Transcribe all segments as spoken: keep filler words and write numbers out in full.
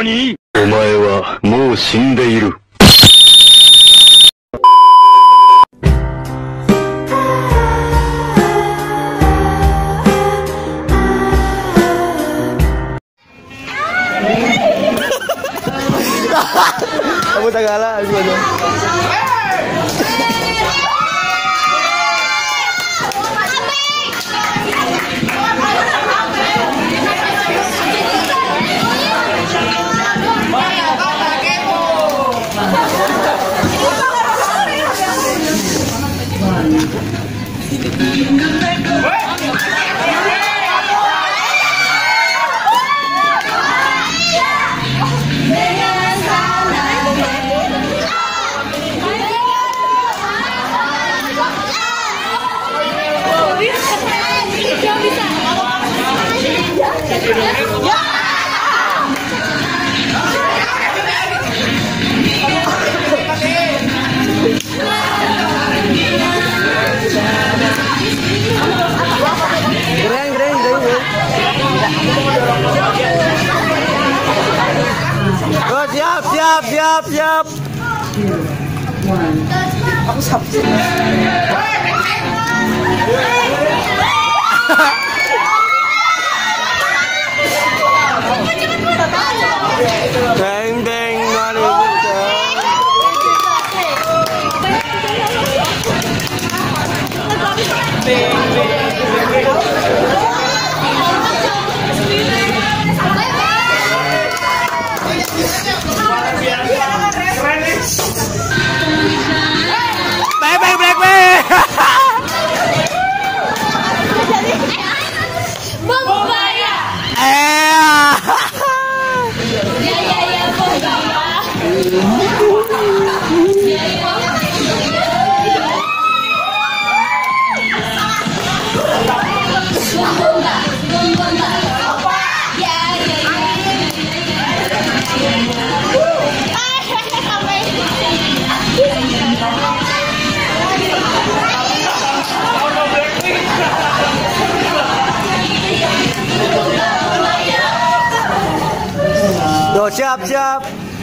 何？お前はもう死んでいる。 Kamu tak kalah semuanya. Oh, siap, siap, siap, siap. Aku sabtu. Bang, bang, mari kita. Bang, bang, bang, bang. Bumbaya. Eh. Ya ya ya Bumbaya. Tuh, siap, siap.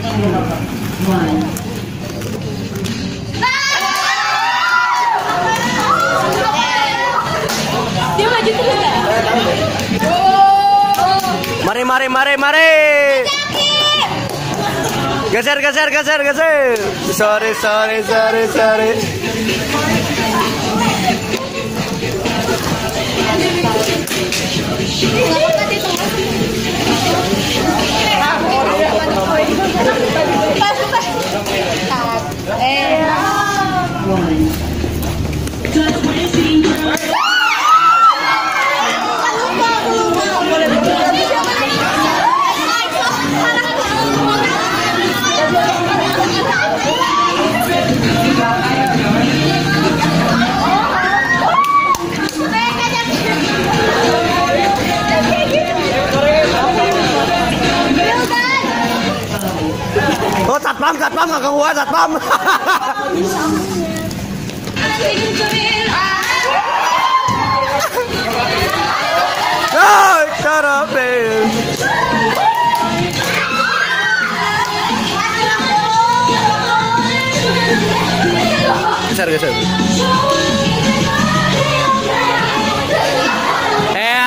Dia maju terus ya? Mari, mari, mari, mari. Geser, geser, geser, geser. Sorry, sorry, sorry, sorry. Oh, satpam, satpam, nggak keluar, satpam. Oh, shut up, man. Geser, geser. Eh.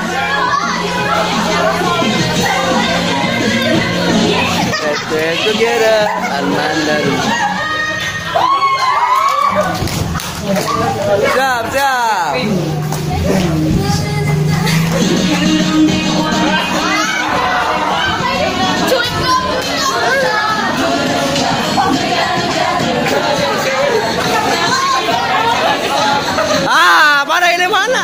Let's dance together, Almandaru. Siap, siap. Ah, mana ini mana?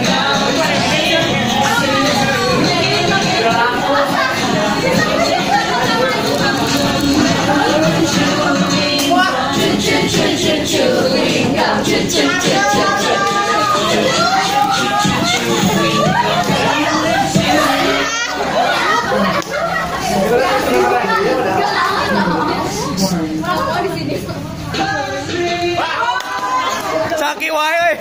Sakit wae.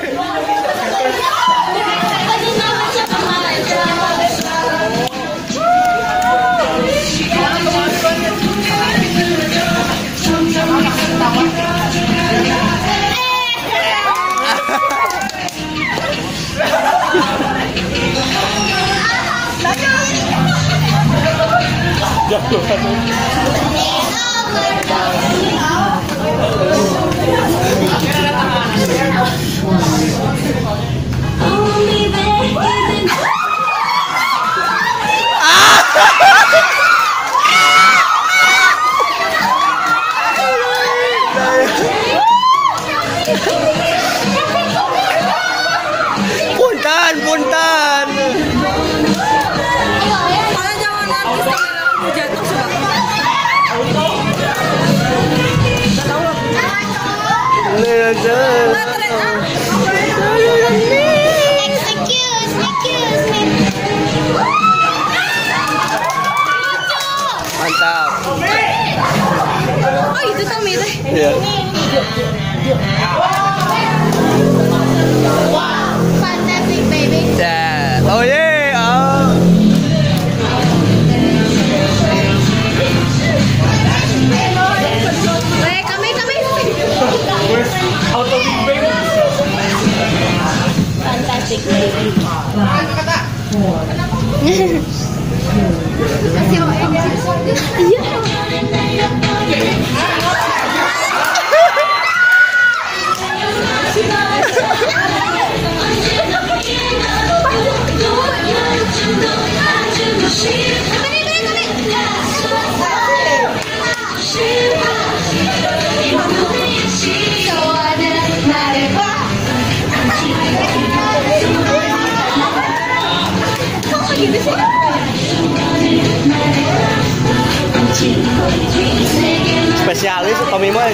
Puntan, puntan. Excuse, excuse me. Mantap. Oh, itu Tommy teh. Iya. Fantastic baby. Ya. Oh yeah. Oh. Weh, kami kami. Fantastic baby. Spesialis Tommy Moy.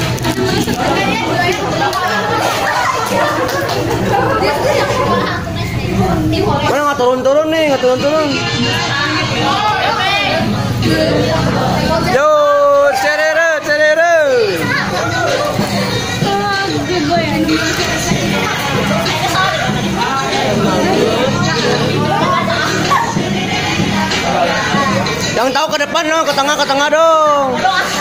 Mana nggak turun-turun nih, nggak turun-turun. Yo, cerere, cerere. Yang tahu ke depan dong, ke tengah, ke tengah dong.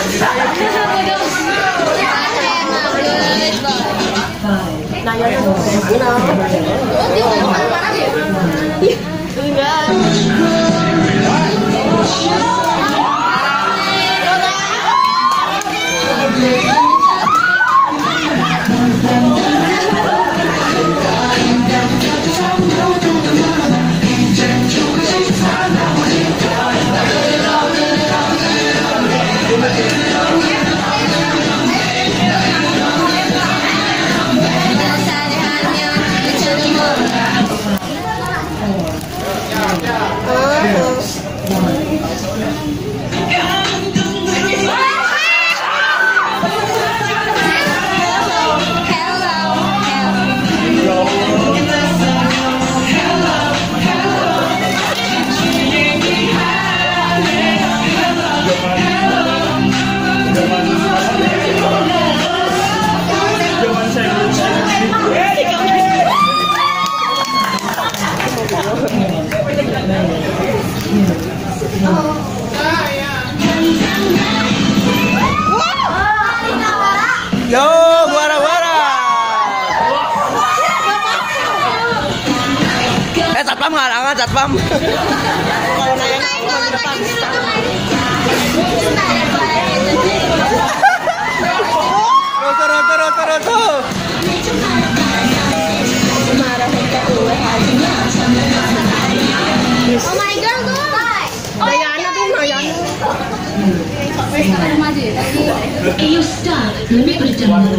Yo, wara-wara. Eh, satpam ngarangan, satpam. Kalau nanya ke depan. Roto, roto, roto, roto. Oh my god, guys. Dayana tuh, Dayana. Ayo start, lebih berjalan.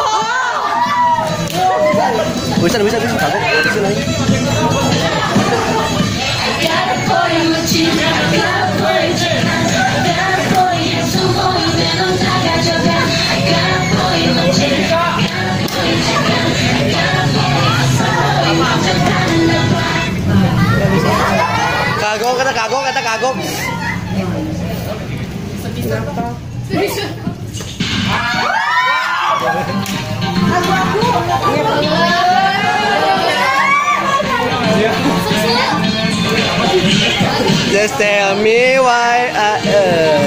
Bisa, bisa, bisa. Kagok, bisa lagi. Kagok, kata kagok, kata kagok. Just tell me why I uh.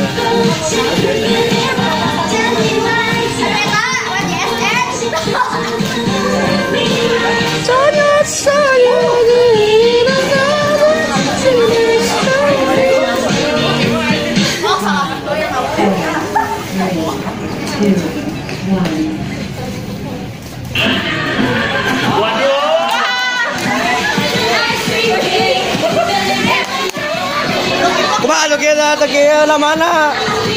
Kumano kita tagiya la mana?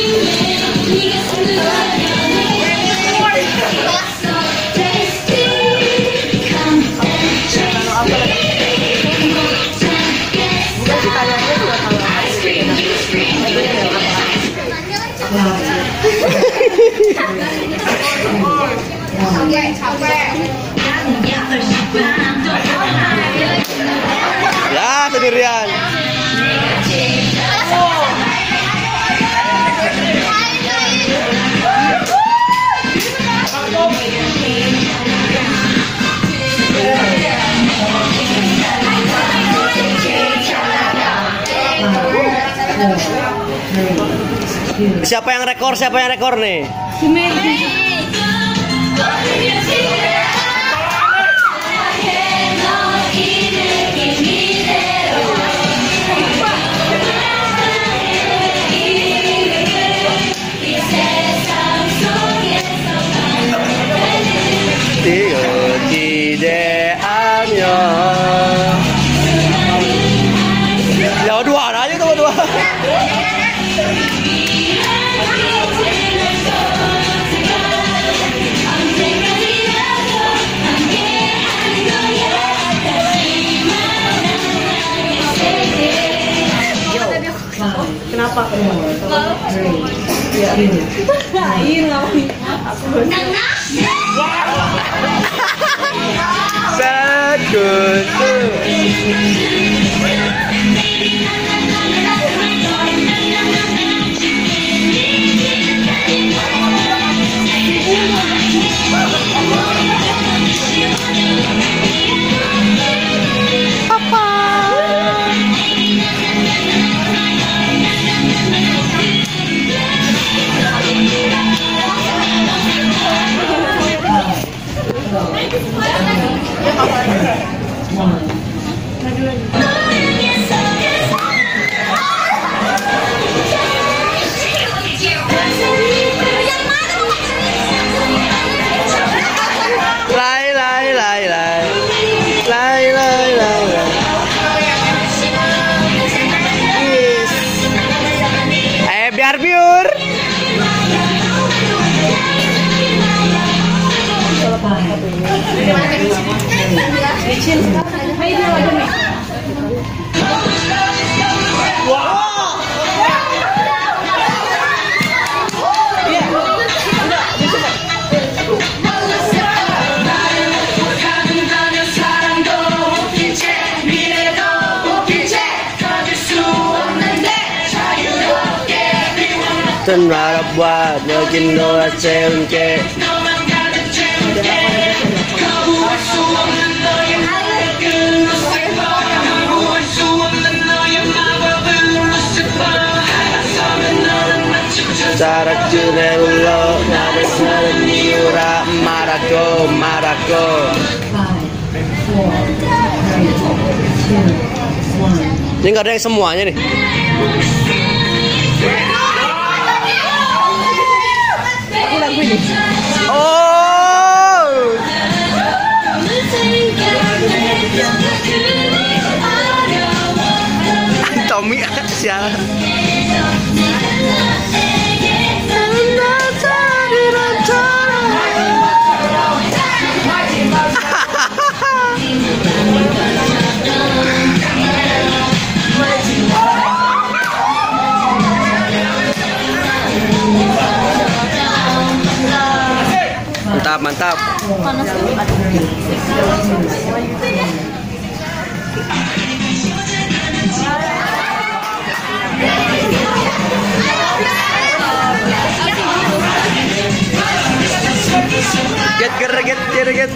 Ya, sendirian. Siapa yang rekor? Siapa yang rekor nih? Ya dua aja tuh dua. Kenapa? Good. Biar biur. Ten harap buat bikin doa cewek. Sarak juleullo nabes niura marako marako. Ini nggak ada yang semuanya nih. Oh. Tommy siapa? Mantap, mantap. Get, get, get, get, get.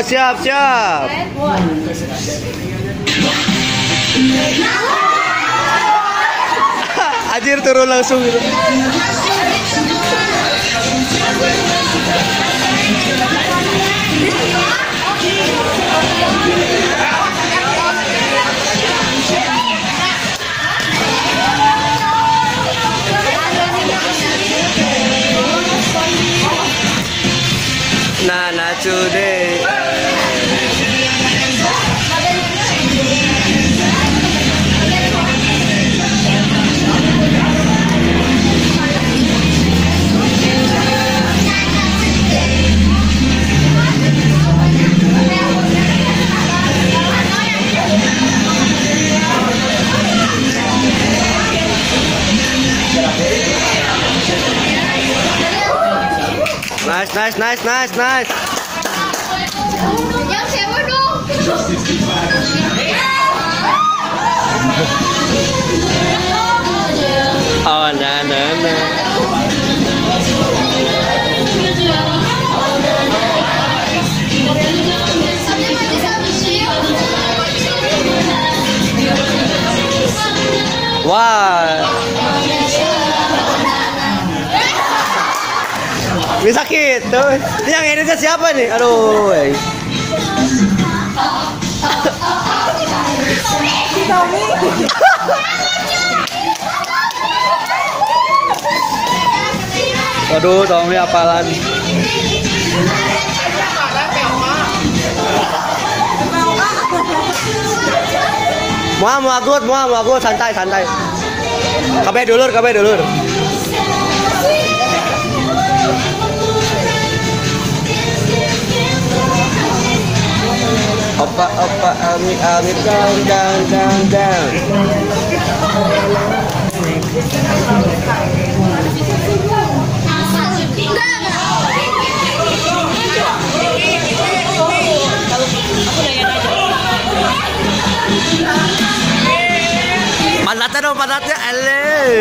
siap, siap. Anjir turun langsung gitu. Nah, nah, today. Nice, nice, nice, nice, nice. Yang siapa dong? Oh, nah, nah, nah. Wah. Bisa sakit tuh. Ini yang ini siapa nih? Aduh. Wey. Waduh, Tommy apalan. Mua mua gut, mua mua gut, santai santai. Kabeh dulur, kabeh dulur. Opa opa amit amit down down down down. Pantatnya dong, pantatnya, ele.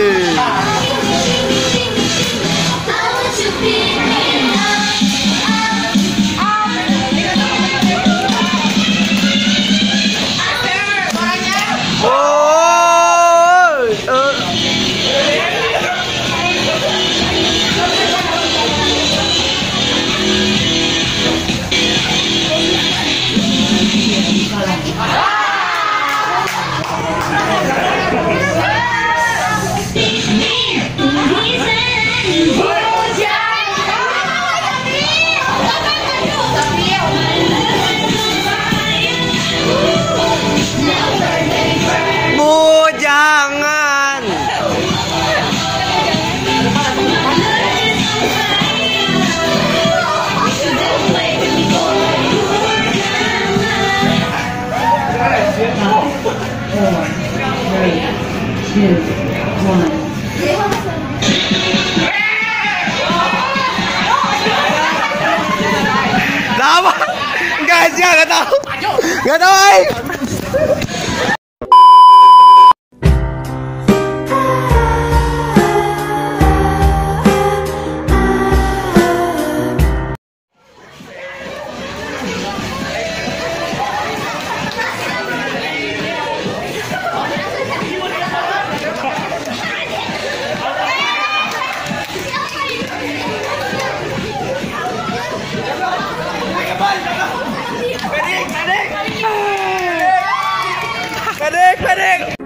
Bu, jangan. Kenapa? Enggak aja, enggak tahu. Enggak tahu, ay. Pedek, pedek. Pedek, pedek.